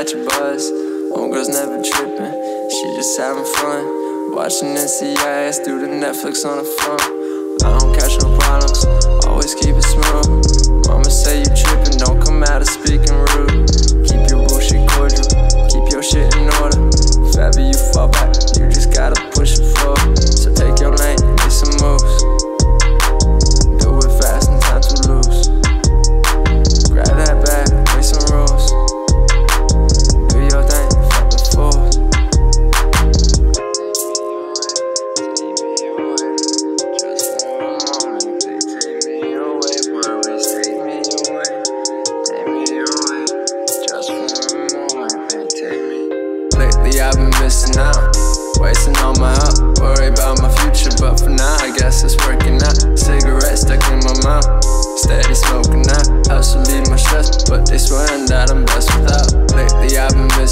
catch a buzz. Homegirl's never tripping, she just having fun. Watching NCIS through the Netflix on the phone. I don't catch no problems, always keep it smooth. Mama say you tripping, don't come out of speaking rude. Keep your bullshit cordial, keep your shit in order. If ever you fall back, you just gotta push it forward. So take your lane, make some moves. Do it fast and time to lose. Grab that bag, break some rules. Do your thing, fuck the fools. Just for a moment, they take me away. Worries take me away. Take me away. Just for a moment, they take me. Lately I've been missing out, wasting all my up. Worry about my future, but for now I guess it's working out. Cigarette stuck in my mouth, steady smoking out. Helps relieve my stress, but they swearing that I'm blessed without. Lately I've been missing